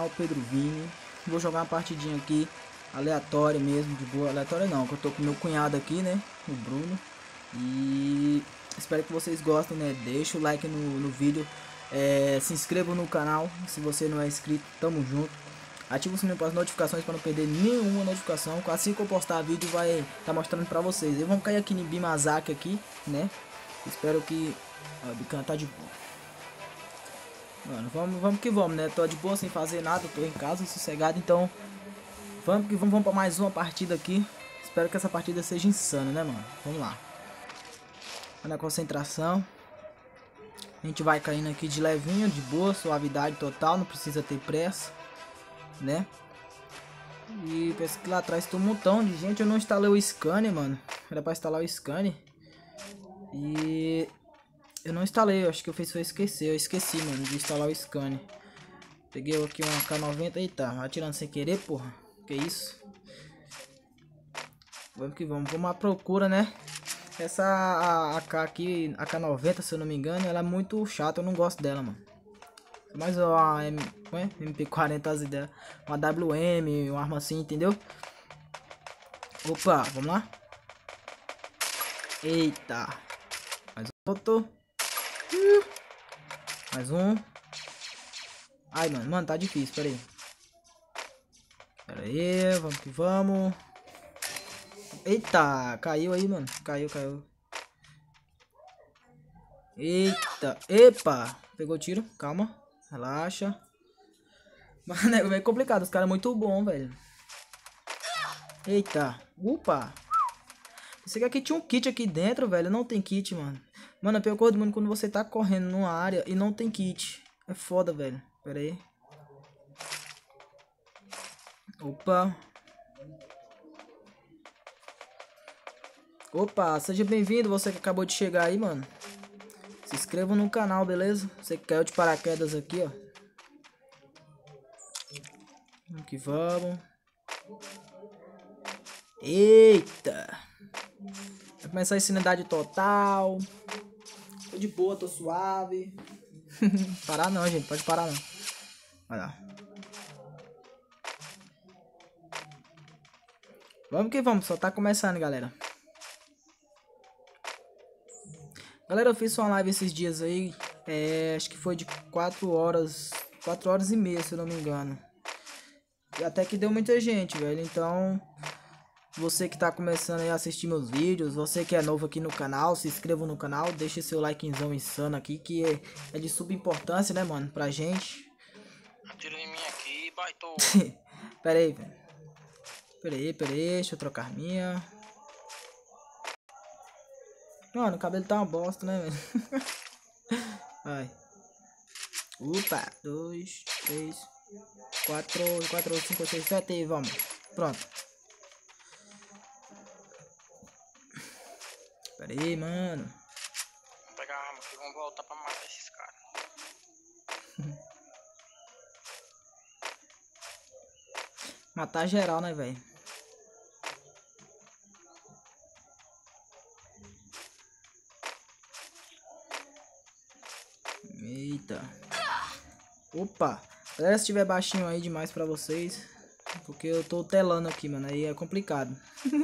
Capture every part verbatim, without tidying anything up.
canal Pedro Vini. Vou jogar uma partidinha aqui aleatória mesmo, de boa. Aleatória não, que eu tô com meu cunhado aqui, né, o Bruno. E espero que vocês gostem, né? Deixa o like no, no vídeo, é, se inscreva no canal se você não é inscrito, tamo junto. Ativa o sininho para as notificações para não perder nenhuma notificação. Assim que eu postar vídeo vai tá mostrando para vocês. E vamos cair aqui em Bimazaki aqui, né? Espero que ó, o Bican tá de boa. Mano, vamos, vamos que vamos, né? Tô de boa sem fazer nada, tô em casa sossegado, então vamos que vamos, vamos para mais uma partida aqui. Espero que essa partida seja insana, né, mano? Vamos lá. Na concentração. A gente vai caindo aqui de levinho, de boa, suavidade total, não precisa ter pressa, né? E pensa que lá atrás tem um montão de gente. Eu não instalei o scanner, mano. Era pra instalar o scanner. E eu não instalei, eu acho que eu fiz foi esquecer. Eu esqueci, mano, de instalar o scanner. Peguei aqui uma K noventa e tá atirando sem querer, porra. Que isso? Vamos que vamos. Vamos à procura, né? Essa a, a K aqui, a K noventa, se eu não me engano, ela é muito chata. Eu não gosto dela, mano. Mais uma M, M P quarenta, as ideias. Uma W M, uma arma assim, entendeu? Opa, vamos lá. Eita. Mais outro. Uh, mais um. Ai, mano, mano, tá difícil, pera aí. Pera aí, vamos que vamos. Eita, caiu aí, mano. Caiu, caiu. Eita, epa. Pegou o tiro, calma. Relaxa. Mano, é meio complicado, os caras muito bom, velho. Eita, upa. Pensei que aqui tinha um kit aqui dentro, velho. Não tem kit, mano. Mano, a pior coisa do mundo quando você tá correndo numa área e não tem kit. É foda, velho. Pera aí. Opa. Opa, seja bem-vindo, você que acabou de chegar aí, mano. Se inscreva no canal, beleza? Você que caiu de paraquedas aqui, ó. Vamos que vamos. Eita. Vai começar a insanidade total. Tô de boa, tô suave. Parar não, gente. Pode parar não. Vai lá. Vamos que vamos. Só tá começando, galera. Galera, eu fiz uma live esses dias aí. É, acho que foi de quatro horas. quatro horas e meia, se eu não me engano. E até que deu muita gente, velho. Então, você que tá começando aí a assistir meus vídeos, você que é novo aqui no canal, se inscreva no canal, deixe seu likezão insano aqui, que é, é de subimportância, né, mano, pra gente. Atira em mim aqui, baitou. Pera aí, velho. Pera aí, pera aí, deixa eu trocar minha. Mano, o cabelo tá uma bosta, né, velho? Vai. Opa, dois, três, quatro, quatro, cinco, seis, sete e vamos. Pronto. Pera aí, mano. Vamos pegar a arma aqui, vamos voltar pra matar esses caras. Matar geral, né, velho? Eita. Opa. Galera, se tiver baixinho aí demais pra vocês, porque eu tô telando aqui, mano, aí é complicado.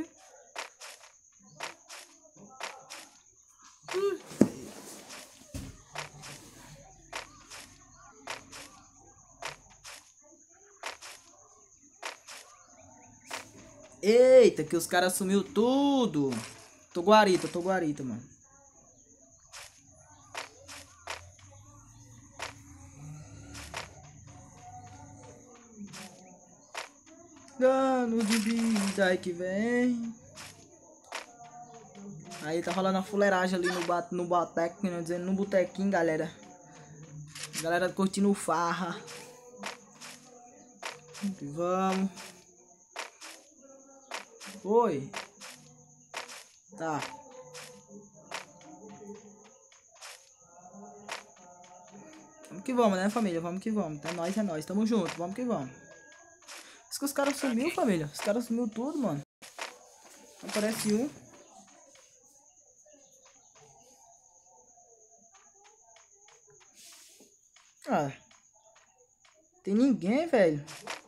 Eita, que os caras sumiu tudo. Tô guarita, tô guarita, mano. Dano de vida aí que vem. Aí tá rolando uma fuleiragem ali no, bat, no boteco, né, dizendo no botequinho, galera. Galera curtindo farra. Vamos. Oi. Tá. Vamos que vamos, né, família? Vamos que vamos. É nóis, é nóis. Tamo junto. Vamos que vamos. Diz que os caras sumiu, família. Os caras sumiu tudo, mano. Aparece um. Ah. Tem ninguém, velho.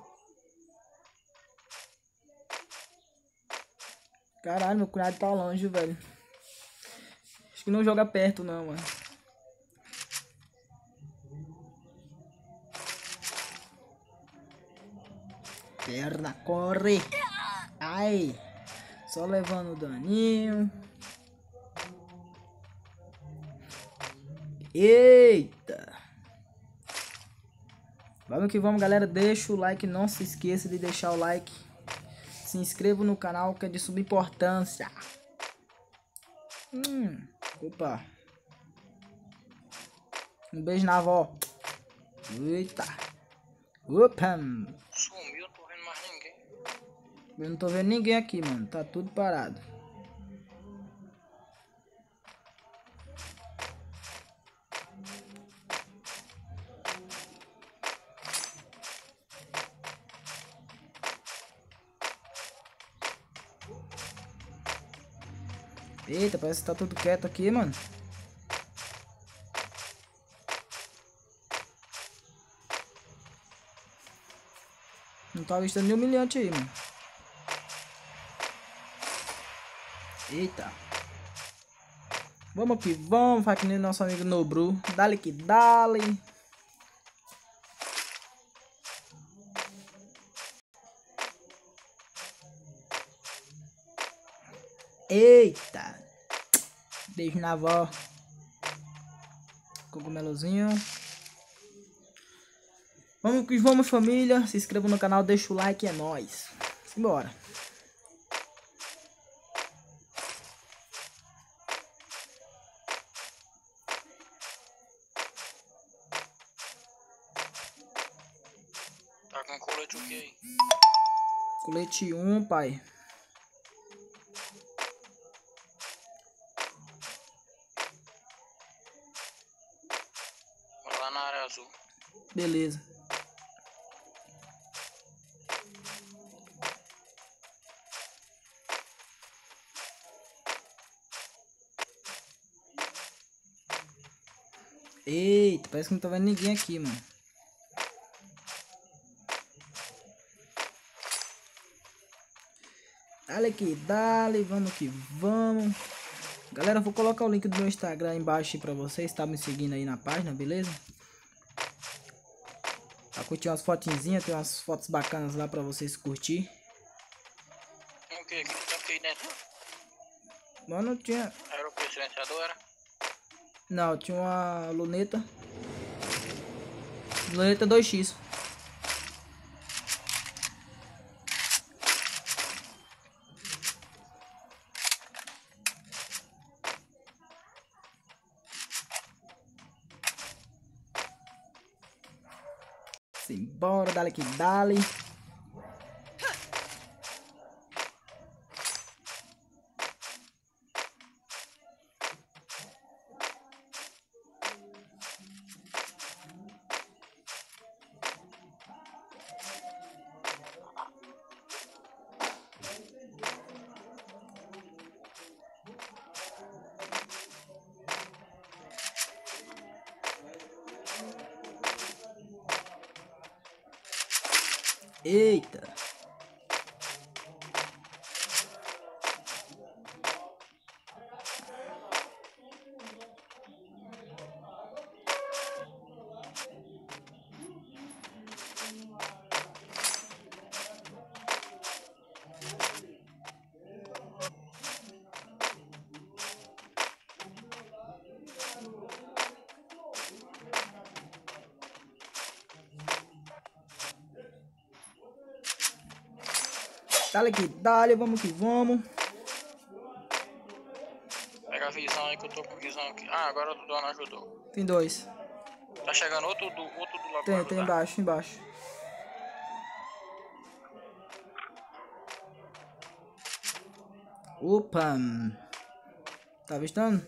Caralho, meu cunhado tá longe, velho. Acho que não joga perto, não, mano. Perna, corre. Ai. Só levando o daninho. Eita. Vamos que vamos, galera. Deixa o like. Não se esqueça de deixar o like. Se inscreva no canal, que é de suma importância. Hum. Opa. Um beijo na avó. Eita. Opa. Sumiu, não tô vendo mais ninguém. Eu não tô vendo ninguém aqui, mano. Tá tudo parado. Eita, parece que tá tudo quieto aqui, mano. Não tá avistando nenhum humilhante aí, mano. Eita. Vamos que vamos, faz que nem nosso amigo Nobru. Dale que dale. Eita. Beijo na avó. Cogumelozinho. Vamos que vamos, família. Se inscreva no canal, deixa o like, é nóis. Simbora. Tá com colete o que aí? Colete um, pai. Vai lá na área azul. Beleza. Eita, parece que não tá vendo ninguém aqui, mano. Dale que dale, vamos que vamos. Galera, vou colocar o link do meu Instagram aí embaixo aí pra vocês. Tá me seguindo aí na página, beleza? Pra curtir umas fotinzinhas, tem umas fotos bacanas lá pra vocês curtir. O que? Que tem aqui dentro? Mano, tinha... Era o que? Silenciador, era? Não, tinha uma luneta. Luneta dois x. Simbora, dale que dale. Eita. Dale que dale, vamos que vamos. Pega a visão aí que eu tô com visão aqui. Ah, agora o dono ajudou. Tem dois. Tá chegando outro do, outro do lado Tem, pra tem ajudar. embaixo, embaixo. Opa. Tá avistando?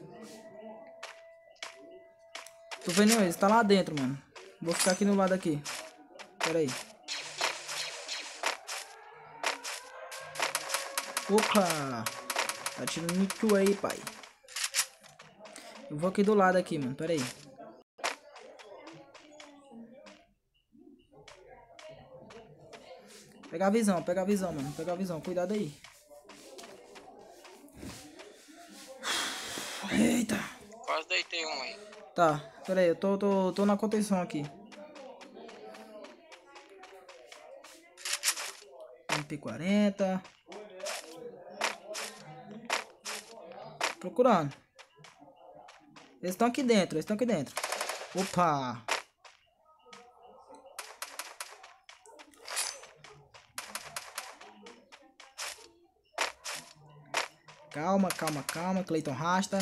Tô vendo eles, tá lá dentro, mano. Vou ficar aqui no lado aqui. Pera aí. Opa. Tá tirando muito aí, pai. Eu vou aqui do lado aqui, mano. Pera aí. Pega a visão, pega a visão, mano. Pega a visão, cuidado aí. Eita. Quase deitei um aí. Tá, pera aí, eu tô, tô, tô na contenção aqui. M P quarenta. Procurando. Eles estão aqui dentro, eles estão aqui dentro. Opa! Calma, calma, calma. Cleiton rasta.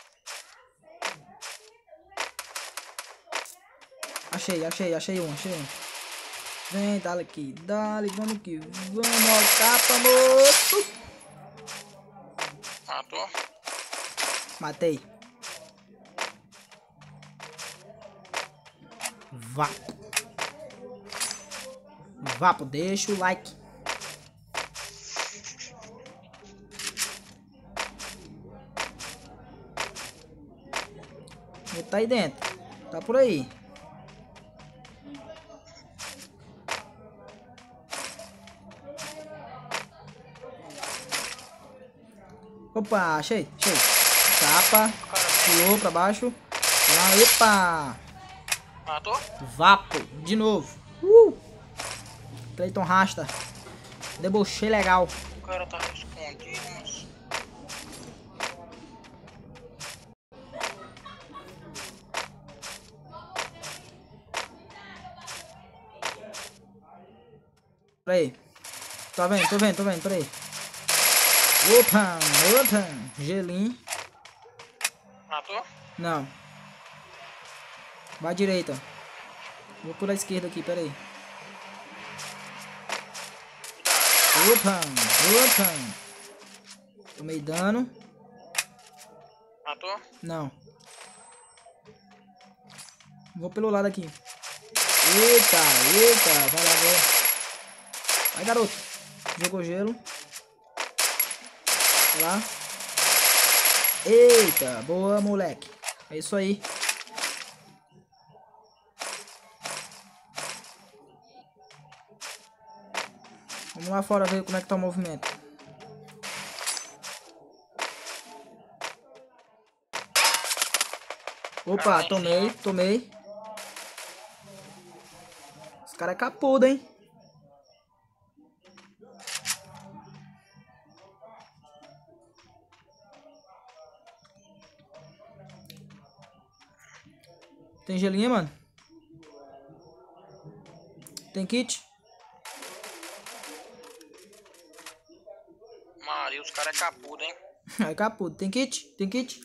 Achei, achei, achei um, achei um. Vem, dá aqui, dá-lhe, vamos que vamos, ó, capa, moço. Matou? Matei. Vapo. Vapo, deixa o like. Ele tá aí dentro. Tá por aí. Opa, achei, achei. Capa. Pulou pra baixo. Lá, epa. Matou? Vapo, de novo. Uh! Cleiton rasta. Debochei legal. O cara tá escondido, mas... Peraí. Tá vendo, tô vendo, tô vendo, peraí. Opa, opa. Gelinho. Matou? Não. Vai à direita. Vou por a esquerda aqui, peraí. Opa, opa. Tomei dano. Matou? Não. Vou pelo lado aqui. Eita, eita. Vai lá, vai. Vai, garoto. Jogou gelo. Vai lá. Eita, boa, moleque. É isso aí. Vamos lá fora ver como é que tá o movimento. Opa, tomei, tomei. Os caras é capudo, hein? Tem gelinha, mano? Tem kit? Maria, os caras é capudo, hein? É capudo. Tem kit? Tem kit?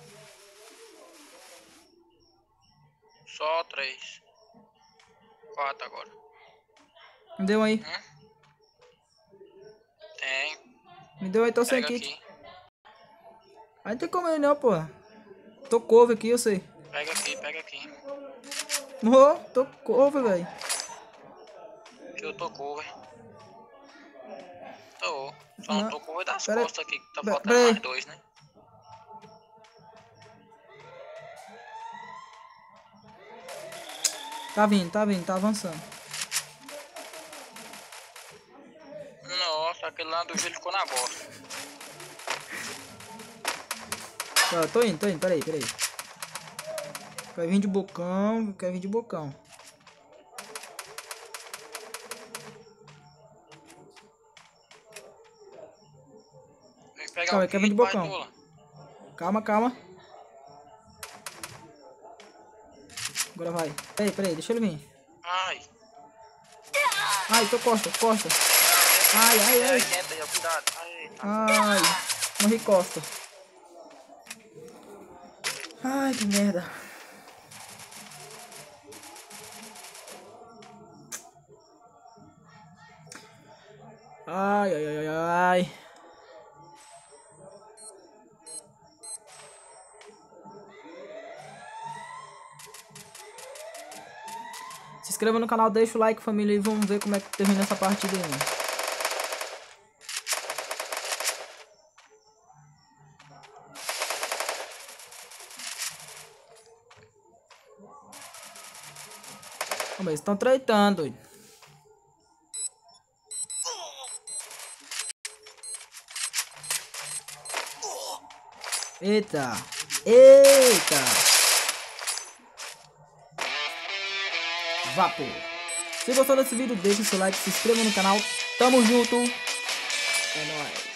Só três. Quatro agora. Me deu aí. Hum? Tem. Me deu aí, tô sem Pega kit. aqui. Aí não tem como aí não, pô. Tô couve aqui, eu sei. Pega aqui, pega aqui. Ô, tô couve, velho. Que eu tô cover. Tô. Só Não. não tô cover das Pera- costas aqui, que tá pera- faltando pera aí. mais dois, né? Tá vindo, tá vindo, tá avançando. Nossa, aquele lá do gelo ficou na bosta. Tá, tô indo, tô indo, peraí, peraí. Quer vir de bocão, quer vir de bocão. Vem pegar Calma, o quer vir de kit, pai, bocão. Tula. Calma, calma. Agora vai. Peraí, peraí, deixa ele vir. Ai. Ai, tô costa, costa. Ai, ai, ai. Entra aí, ó, cuidado. Ai, tá. Ai, morri costa. Ai, que merda. Ai, ai, ai, ai, ai. Se inscreva no canal, deixa o like, família, e vamos ver como é que termina essa partida aí, mano. Como eles estão tretando, doido. Eita. Eita. Vapor. Se gostou desse vídeo, deixa o seu like, se inscreva no canal. Tamo junto. É nóis.